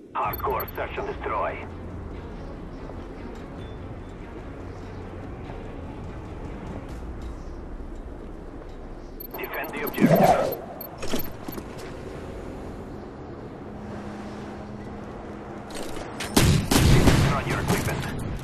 Hardcore search and destroy. Defend the objective. Run your equipment.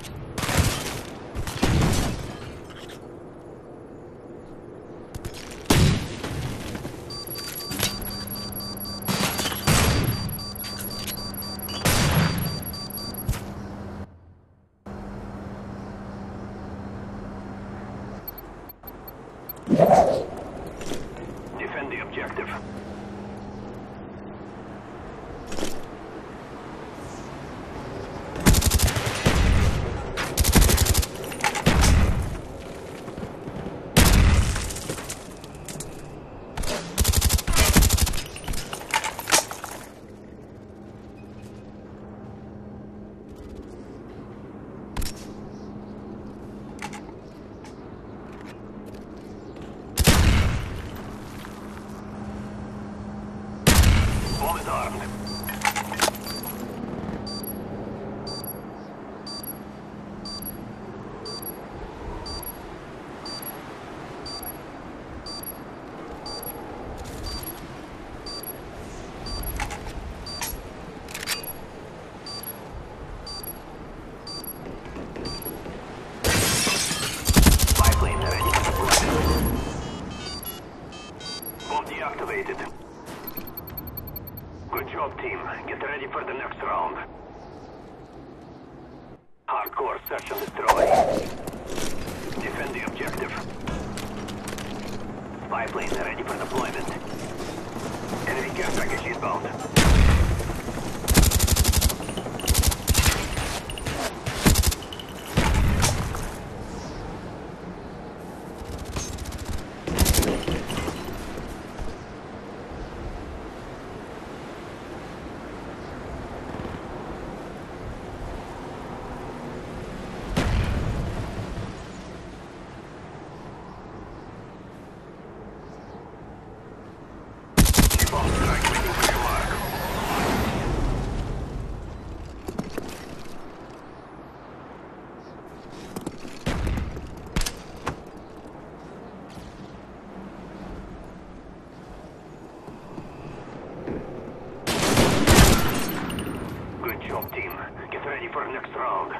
Defend the objective. Bomb is armed. Spy plane ready for deployment. Bomb deactivated. Good job, team. Get ready for the next round. Hardcore search and destroy. Defend the objective. Spy plane ready for deployment. Enemy care package inbound. Bomb strike waiting for your mark. Good job, team. Get ready for the next round.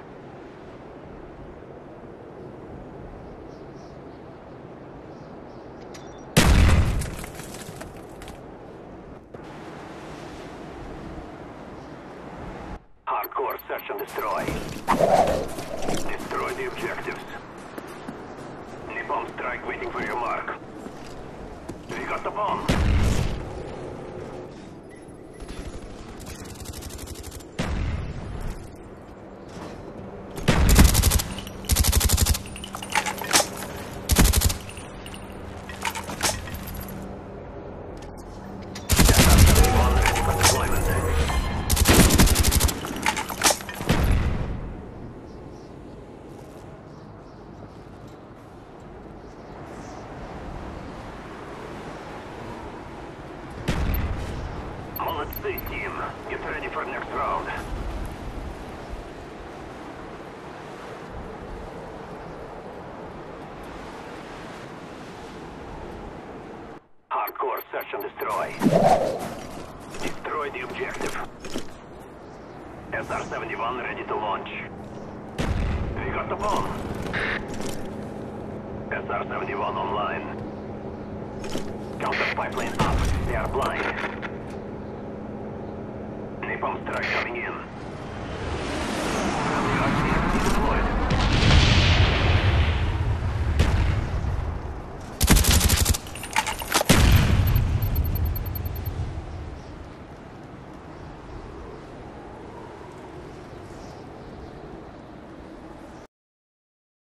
Hardcore search and destroy. Destroy the objectives. Napalm strike waiting for your mark. We got the bomb. Ready for deployment. Молодцы, team. Get ready for next round. Hardcore search and destroy. Destroy the objective. SR-71 ready to launch. We got the bomb. SR-71 online. Counter pipeline up. They are blind. Napalm strike coming in. Friendly RC